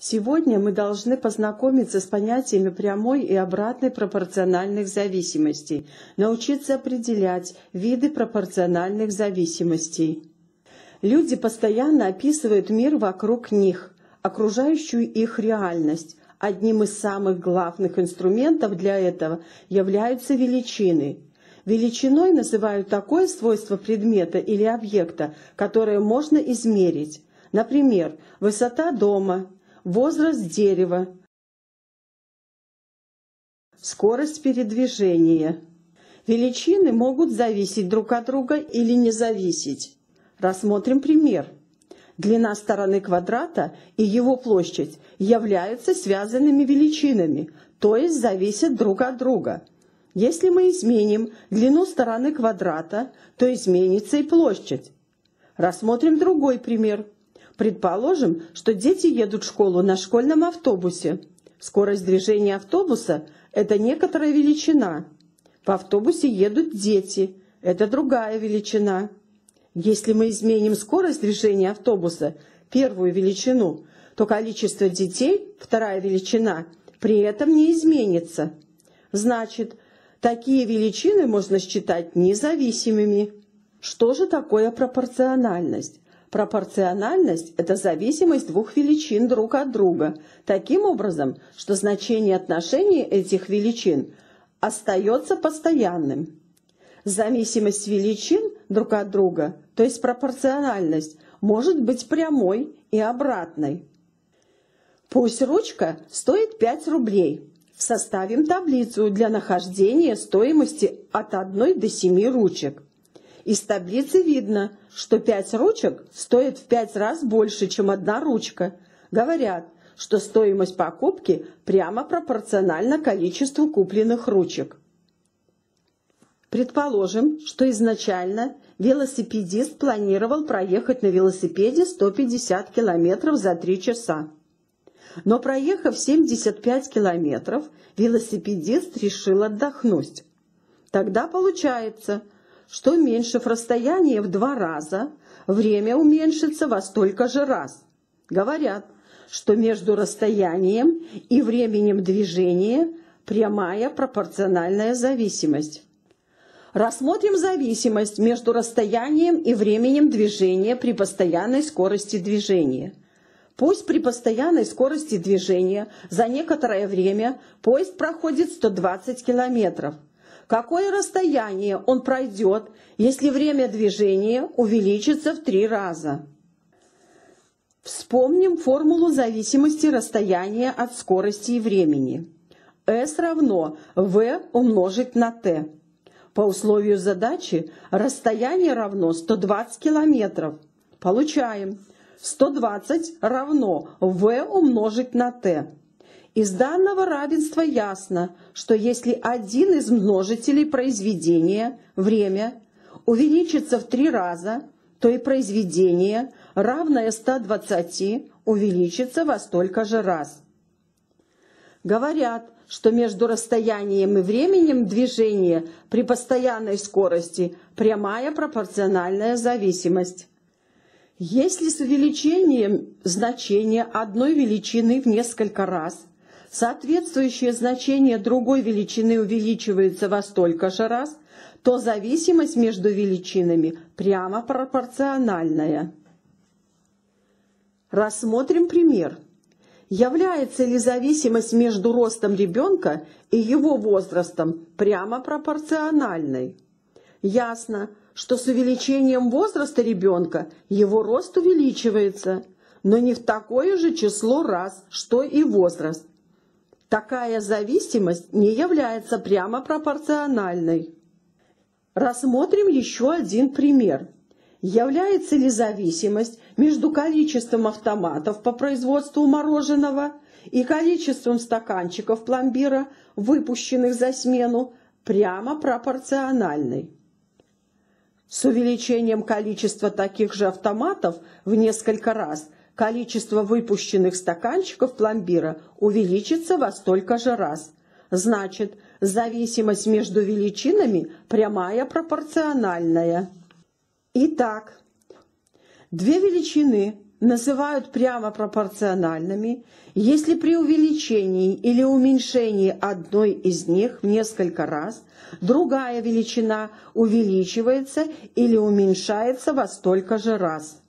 Сегодня мы должны познакомиться с понятиями прямой и обратной пропорциональных зависимостей, научиться определять виды пропорциональных зависимостей. Люди постоянно описывают мир вокруг них, окружающую их реальность. Одним из самых главных инструментов для этого являются величины. Величиной называют такое свойство предмета или объекта, которое можно измерить. Например, высота дома, возраст дерева, скорость передвижения. Величины могут зависеть друг от друга или не зависеть. Рассмотрим пример. Длина стороны квадрата и его площадь являются связанными величинами, то есть зависят друг от друга. Если мы изменим длину стороны квадрата, то изменится и площадь. Рассмотрим другой пример. Предположим, что дети едут в школу на школьном автобусе. Скорость движения автобуса – это некоторая величина. В автобусе едут дети – это другая величина. Если мы изменим скорость движения автобуса, первую величину, то количество детей, вторая величина, при этом не изменится. Значит, такие величины можно считать независимыми. Что же такое пропорциональность? Пропорциональность – это зависимость двух величин друг от друга, таким образом, что значение отношений этих величин остается постоянным. Зависимость величин друг от друга, то есть пропорциональность, может быть прямой и обратной. Пусть ручка стоит 5 рублей. Составим таблицу для нахождения стоимости от 1 до 7 ручек. Из таблицы видно, что 5 ручек стоит в 5 раз больше, чем 1 ручка. Говорят, что стоимость покупки прямо пропорциональна количеству купленных ручек. Предположим, что изначально велосипедист планировал проехать на велосипеде 150 километров за 3 часа. Но проехав 75 километров, велосипедист решил отдохнуть. Тогда получается, что, уменьшив расстояние в 2 раза, время уменьшится во столько же раз. Говорят, что между расстоянием и временем движения прямая пропорциональная зависимость. Рассмотрим зависимость между расстоянием и временем движения при постоянной скорости движения. Пусть при постоянной скорости движения за некоторое время поезд проходит 120 километров. Какое расстояние он пройдет, если время движения увеличится в 3 раза? Вспомним формулу зависимости расстояния от скорости и времени. S равно V умножить на T. По условию задачи расстояние равно 120 километров. Получаем 120 равно V умножить на T. Из данного равенства ясно, что если один из множителей произведения, время, увеличится в 3 раза, то и произведение, равное 120, увеличится во столько же раз. Говорят, что между расстоянием и временем движения при постоянной скорости прямая пропорциональная зависимость. Если с увеличением значения одной величины в несколько раз соответствующее значение другой величины увеличивается во столько же раз, то зависимость между величинами прямо пропорциональная. Рассмотрим пример. Является ли зависимость между ростом ребенка и его возрастом прямо пропорциональной? Ясно, что с увеличением возраста ребенка его рост увеличивается, но не в такое же число раз, что и возраст. Такая зависимость не является прямо пропорциональной. Рассмотрим еще один пример. Является ли зависимость между количеством автоматов по производству мороженого и количеством стаканчиков пломбира, выпущенных за смену, прямо пропорциональной? С увеличением количества таких же автоматов в несколько раз количество выпущенных стаканчиков пломбира увеличится во столько же раз. Значит, зависимость между величинами прямая пропорциональная. Итак, две величины называют прямо пропорциональными, если при увеличении или уменьшении одной из них в несколько раз другая величина увеличивается или уменьшается во столько же раз.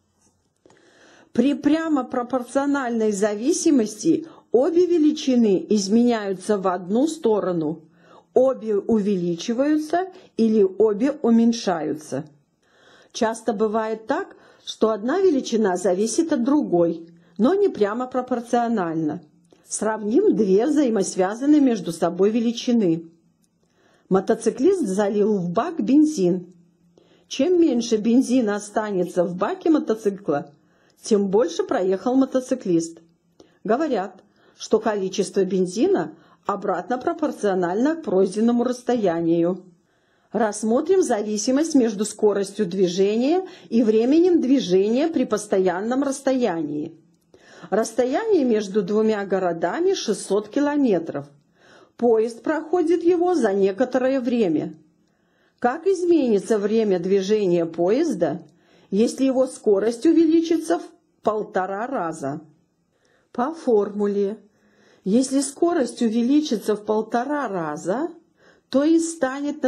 При прямо пропорциональной зависимости обе величины изменяются в одну сторону, обе увеличиваются или обе уменьшаются. Часто бывает так, что одна величина зависит от другой, но не прямо пропорционально. Сравним две взаимосвязанные между собой величины. Мотоциклист залил в бак бензин. Чем меньше бензина останется в баке мотоцикла, тем больше проехал мотоциклист. Говорят, что количество бензина обратно пропорционально к пройденному расстоянию. Рассмотрим зависимость между скоростью движения и временем движения при постоянном расстоянии. Расстояние между двумя городами 600 километров. Поезд проходит его за некоторое время. Как изменится время движения поезда, если его скорость увеличится в 1,5 раза? По формуле, если скорость увеличится в 1,5 раза, то и станет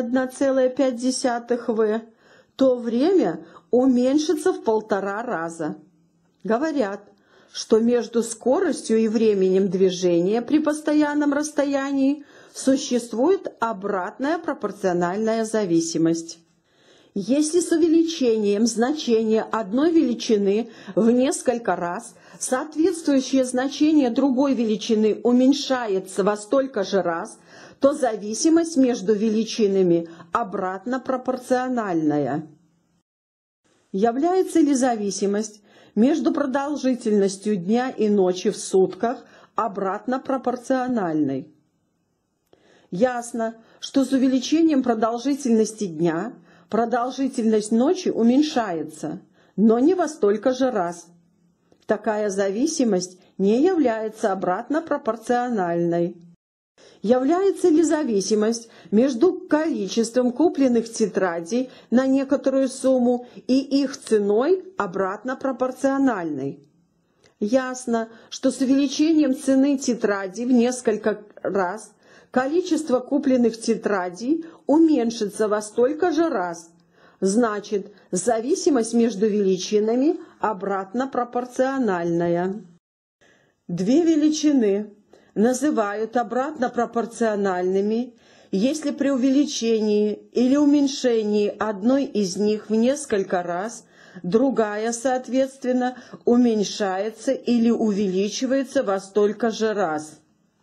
1,5 v, то время уменьшится в 1,5 раза. Говорят, что между скоростью и временем движения при постоянном расстоянии существует обратная пропорциональная зависимость. Если с увеличением значения одной величины в несколько раз соответствующее значение другой величины уменьшается во столько же раз, то зависимость между величинами обратно пропорциональная. Является ли зависимость между продолжительностью дня и ночи в сутках обратно пропорциональной? Ясно, что с увеличением продолжительности дня продолжительность ночи уменьшается, но не во столько же раз. Такая зависимость не является обратно пропорциональной. Является ли зависимость между количеством купленных тетрадей на некоторую сумму и их ценой обратно пропорциональной? Ясно, что с увеличением цены тетрадей в несколько раз количество купленных тетрадей уменьшится во столько же раз. Значит, зависимость между величинами обратно пропорциональная. Две величины называют обратно пропорциональными, если при увеличении или уменьшении одной из них в несколько раз другая, соответственно, уменьшается или увеличивается во столько же раз.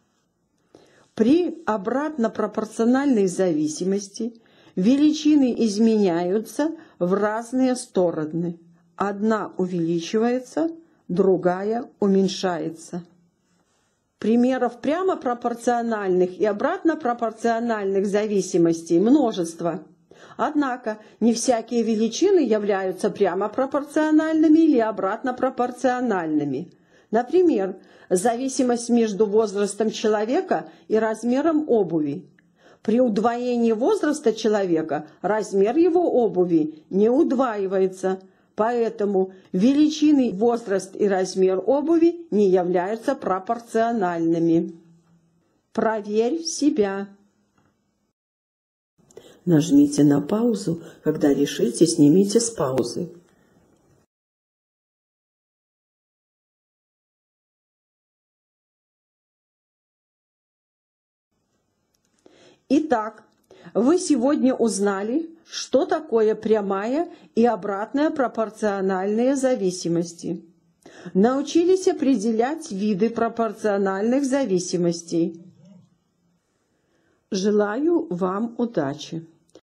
При обратно пропорциональной зависимости величины изменяются в разные стороны. Одна увеличивается, другая уменьшается. Примеров прямо пропорциональных и обратно пропорциональных зависимостей множество. Однако не всякие величины являются прямо пропорциональными или обратно пропорциональными. Например, зависимость между возрастом человека и размером обуви. При удвоении возраста человека размер его обуви не удваивается, поэтому величины возраст и размер обуви не являются пропорциональными. Проверь себя. Нажмите на паузу, когда решите, снимите с паузы. Итак, вы сегодня узнали, что такое прямая и обратная пропорциональные зависимости. Научились определять виды пропорциональных зависимостей. Желаю вам удачи!